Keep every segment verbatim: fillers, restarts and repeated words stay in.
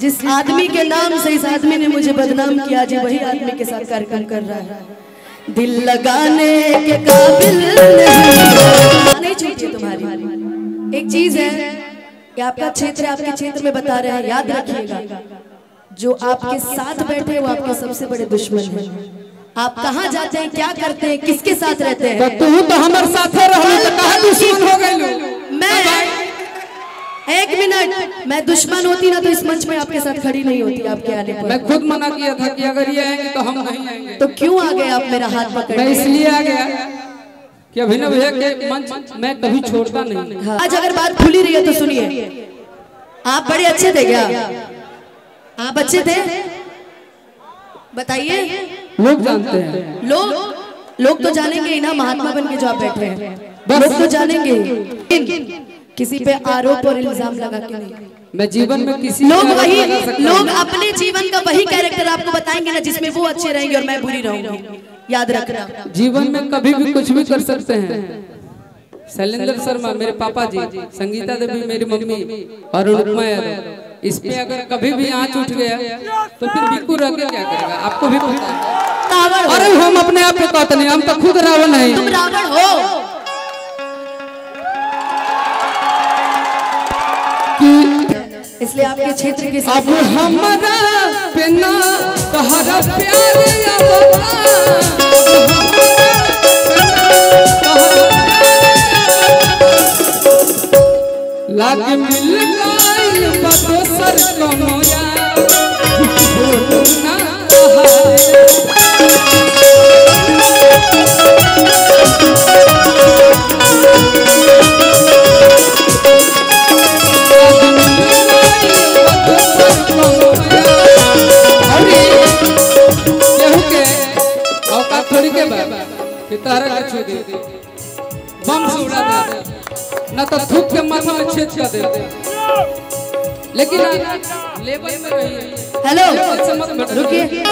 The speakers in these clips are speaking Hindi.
जिस आदमी के नाम से इस आदमी ने मुझे बदनाम किया, जी वही आदमी के साथ कार्यक्रम कर रहा है। दिल लगाने के काबिल नहीं, नहीं छूटी तुम्हारी। एक चीज है कि आपका क्षेत्र आपके क्षेत्र में बता रहे हैं, याद रखिएगा जो आपके साथ बैठे वो आपके सबसे बड़े दुश्मन हैं। आप कहाँ जाते हैं, क्या करते हैं, किसके साथ रहते हैं? तो तू तो हमारे साथ रहो तो कहाँ दुश्मन हो गई? मैं एक मिनट, मैं दुश्मन होती ना तो इस मंच में आपके साथ खड़ी नहीं होती आपके आने पर। मैं खुद मना किया था कि अगर ये आएंगे तो हम नहीं आएंगे। तो क्यों आ गए आप मेरा हाथ पकड़? मैं इसलिए आ गया कि अभिनव भैया के मंच मैं कभी छोड़ता नहीं। हाँ। आज अगर बात खुली रही है तो सुनिए, आप बड़े अच्छे थे क्या? आप अच्छे थे? बताइए। लोग जानते हैं, लोग लोग तो जानेंगे ही ना, महात्मा बन के जो आप बैठे हैं लोग तो जानेंगे। किसी पे आरोप और इल्जाम लगा के नहीं। मैं जीवन में किसी लोग वही लोग अपने जीवन का वही कैरेक्टर आपको बताएंगे ना जिसमें वो अच्छे रहेंगे और मैं बुरी रहूंगी। याद रखना, जीवन में कभी भी कुछ भी कर सकते हैं। शैलेंद्र शर्मा मेरे पापा जी, संगीता देवी मेरी मम्मी और अनुपमा यादव, इस पे अगर कभी भी आँच उठ गया तो फिर बिल्कुल रह के क्या करेगा आपको भी पता है। अरे हम अपने आप पे कहते नहीं, हम तो खुद रावण है। तुम रावण हो। इसलिए आपके क्षेत्र के अब हमारा बिना तहरा प्यार या लाग मिल गइल बदोसर कोनो यार ना तारा का छू दे, बम से उड़ा दे, ना तो थूक के माथा में छेद कर दे। लेकिन लेवल में रहिए। हेलो रुकिए,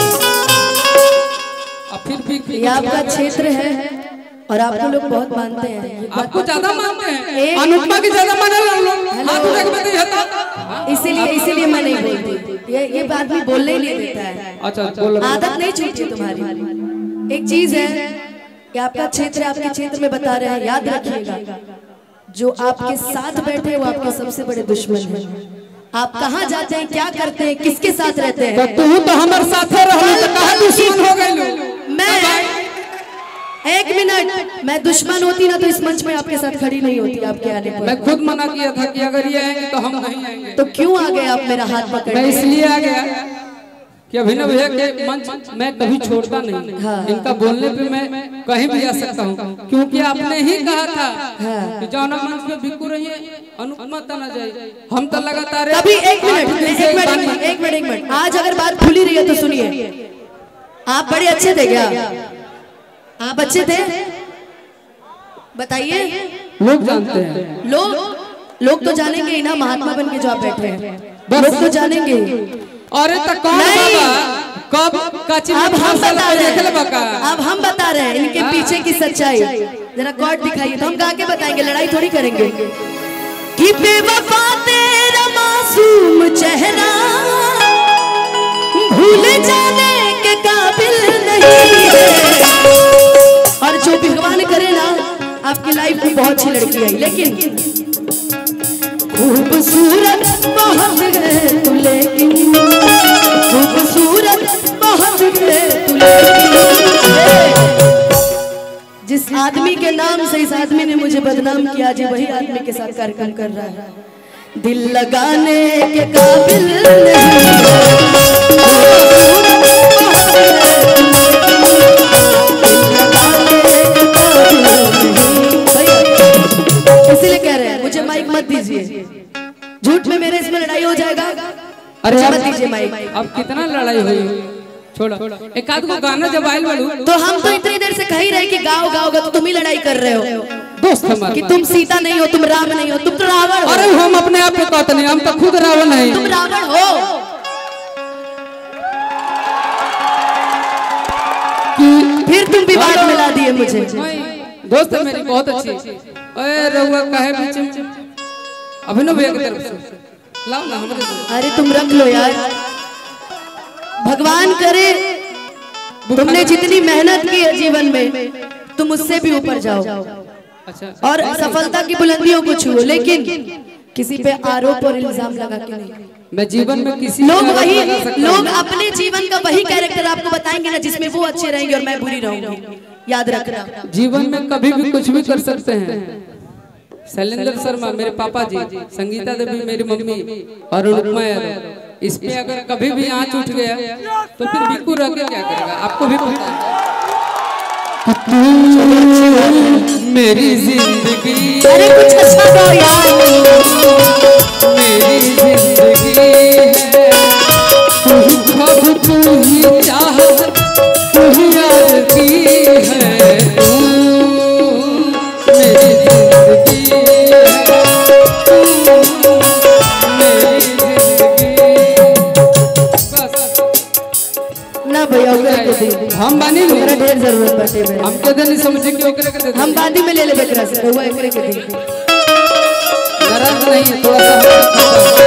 अब फिर भी ये आपका क्षेत्र है और आपको लोग बहुत मानते हैं। आपको ज्यादा मानते हैं, अनुपमा की ज्यादा माने लोग। हाथ उठा के बताइए था। इसीलिए इसीलिए मैं नहीं बोलती, ये ये बात भी बोलने ही नहीं देता है। अच्छा बोल, आदत नहीं छूटी तुम्हारी। एक चीज है कि आपका क्षेत्र आपके क्षेत्र में बता रहे हैं, याद रखिएगा जो आपके साथ बैठे वो आपके सबसे बड़े दुश्मन हैं। आप कहाँ जाते हैं, क्या करते हैं, किसके साथ रहते हैं? तो तू तो हमारे साथ रहो तो कहाँ दुश्मन हो गई? मैं एक मिनट, मैं दुश्मन होती ना तो इस मंच में आपके साथ खड़ी नहीं होती आपके आने पर। मैं खुद मना किया था कि अगर ये आएंगे तो हम नहीं आएंगे। तो क्यों आ गए आप मेरा हाथ पकड़? मैं इसलिए आ गया कि अभिनव भैया के मंच मैं कभी छोड़ता नहीं। हाँ। इनका बोलने पे मैं कहीं भी जा सकता हूँ, क्योंकि आपने ही कहा था हाँ। कि जौना मंच पे बिल्कुल रहिए, अनुपमा तना जाए। हम तो लगातार अभी एक मिनट एक मिनट एक मिनट एक मिनट आज अगर बात खुली रही है तो सुनिए, आप बड़े अच्छे थे क्या? आप अच्छे थे? बताइए। लोग जानते हैं, लोग लोग तो जानेंगे ही ना, महात्मा बन के जो आप बैठे हैं लोग तो जानेंगे। अरे तो कौन बाबा कब काची अब हम बता रहे हैं, बका? अब हम बता रहे हैं इनके पीछे की सच्चाई। जरा कॉर्ड दिखाइए तो हम गा के बताएंगे, लड़ाई थोड़ी करेंगे। कि बेवफा तेरा मासूम चेहरा भूल जाने के काबिल नहीं है। और जो भगवान करे ना, आपकी लाइफ में बहुत अच्छी लड़की आई, लेकिन खूबसूरत बहुत है तू, लेकिन खूबसूरत बहुत है तू, लेकिन जिस आदमी के नाम से इस आदमी ने मुझे बदनाम किया, जी वही आदमी के साथ कार्यक्रम कर रहा है। दिल लगाने के काबिल इसीलिए कह रहे हैं मुझे माइक मत दीजिए, झूठ में मेरे इसमें लड़ाई हो जाएगा। अरे मत दीजिए माइक। अब कितना लड़ाई हुई, छोड़ो। एक आध को गाना जब आयल वालू तो हम तो इतनी देर से कह ही रहे कि गाओ गाओ तो तुम ही लड़ाई कर रहे हो दोस्त हमारे, कि तुम सीता नहीं हो, तुम राम नहीं हो, तुम तो रावण हो। अरे हम अपने आप पे कहते नहीं, हम तो खुद रावण है। तुम रावण हो। फिर तुम विवाद मिला दिए मुझे। दोस्त है मेरी बहुत अच्छी। अरे रहुआ काहे बीच में? अभिनव भैया की तरफ से लाओ ना हमारे दो। अरे तुम रख लो यार, भगवान करे तुमने जितनी मेहनत की है जीवन में तुम उससे भी ऊपर जाओ। अच्छा। और सफलता की बुलंदियों को छुओ, लेकिन किसी पे आरोप और इल्जाम लगा के नहीं। मैं जीवन में किसी लोग वही लोग अपने जीवन का वही कैरेक्टर आपको बताएंगे ना जिसमें वो अच्छे रहेंगे और मैं बुरी रहूंगी, याद रखना। जीवन में कभी भी कुछ भी कर सकते हैं। शैलेंद्र शर्मा मेरे पापा जी, संगीता देवी मेरी मम्मी और अनुपमा यादव, इस पे अगर कभी भी आँच उठ गया तो फिर बिल्कुल रह के क्या करेगा, आपको भी पता है। मेरी जिंदगी, अरे कुछ अच्छा गाओ यार। मेरी जिंदगी है, तू ही ख्वाब, तू ही चाहत, तू ही यार की है। तू मेरी जिंदगी है, तू मेरी जिंदगी। बस ना भैया ओकरे के दे, हम बानी लो, मेरा ढेर जरूरत बाटे भैया। हम के दे नहीं समझे कि ओकरे के दे। हम बादी में ले ले बेकरा से, हुआ एकरे के दे। नाराज नहीं है, थोड़ा सा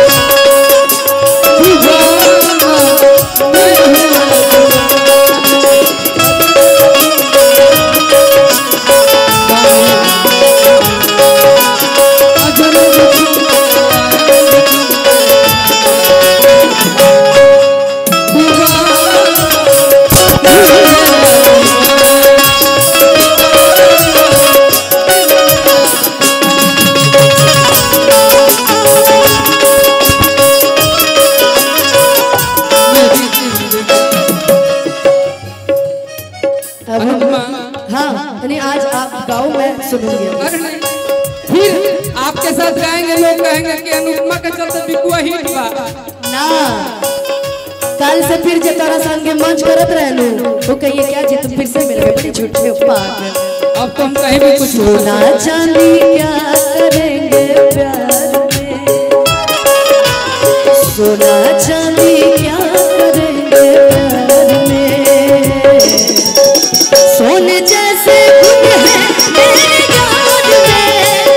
फिर आपके साथ गाएंगे, लोग कहेंगे कि अनुपमा के चलते बिकुआ हिट बा ना। कल से फिर जे तोरा संगे मंच करत रहनु वो कहिए क्या जी तुम फिर से मिल गए, बड़ी झूठे पागल। अब तो हम कहीं भी कुछ सोना चांदी क्या करेंगे प्यार में, सोना चांदी क्या करेंगे प्यार में, सोने जैसे गुण है मेरे याद में,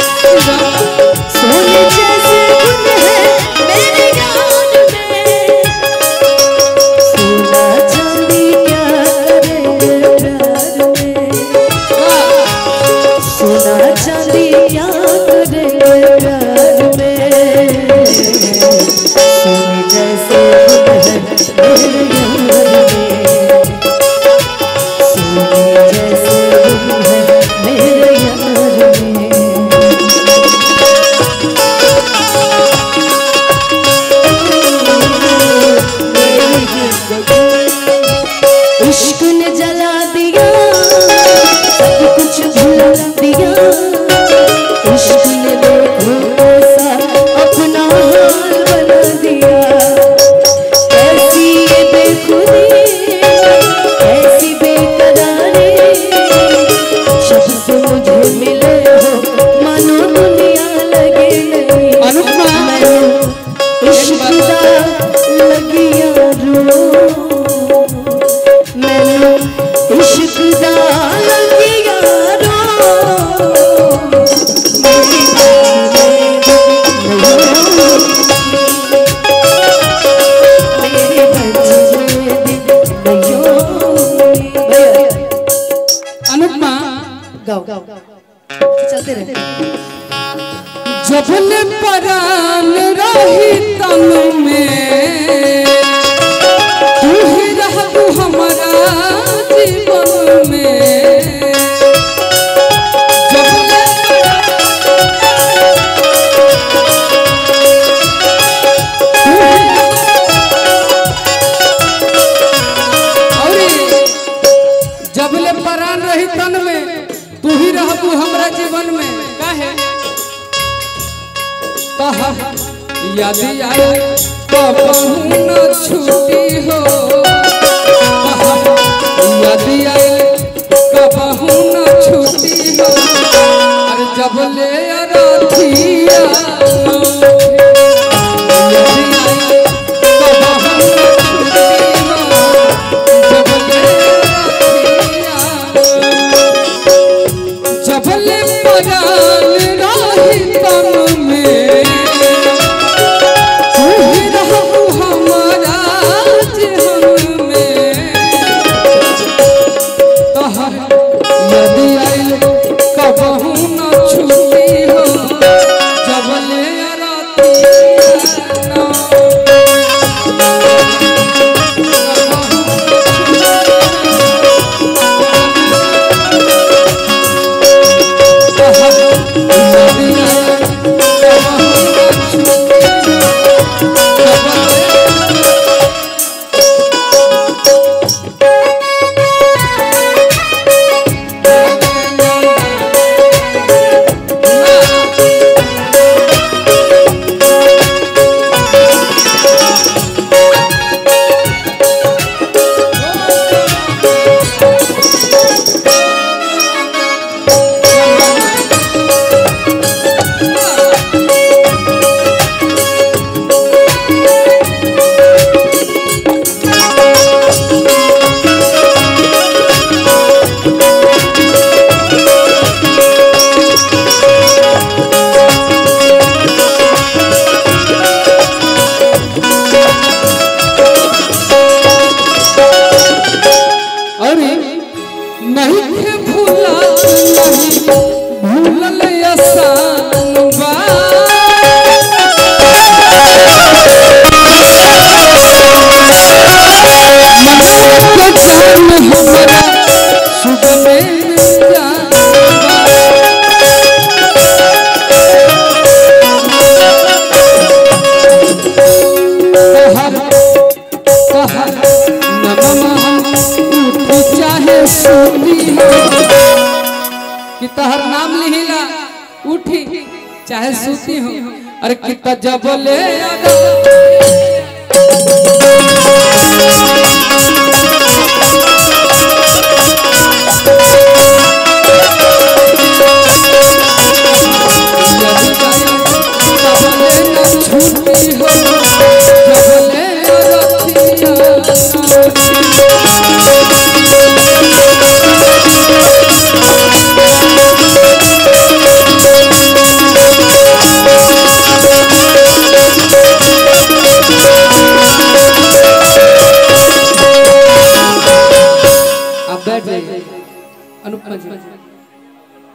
सोने जैसे गुण है मेरे याद में, सोना चांदी क्या करेंगे प्यार में, सोना चांदी क्या करेंगे प्यार में, सोने जैसे गुण है मेरे याद में, सोने जैसे गुण है मेरे याद में। इश्क ने जला दिया सब कुछ भुला दिया, इश्क ने देखो ऐसा अपना हाल बना दिया, ऐसी ये बेखुदी ऐसी बेकरारी, जब से मुझे मिले हो मानो दुनिया लगे नहीं। मैंने इश्क दा लगिया रो, मैंने इश्क दा लगिया रो, मेरी अनुपमा गाओ गाओ चलते रहे। जबल परान रही तन में, तू ही रह तू हमारा जीवन में, जबल जबले परान रही तन में, तू ही रह तू हमारा जीवन में। काहे कहा याद आए कबहू न छूटी हो, याद आए कबहू न छूटी हो, अरे जब ले अरथिया याद आए कबहू न छूटी हो, जब ले अरथिया, जब ले परान रही तन में, तहर नाम लिहिला उठी चाहे सूती हो अरे कितना जब ले अनुपमा जी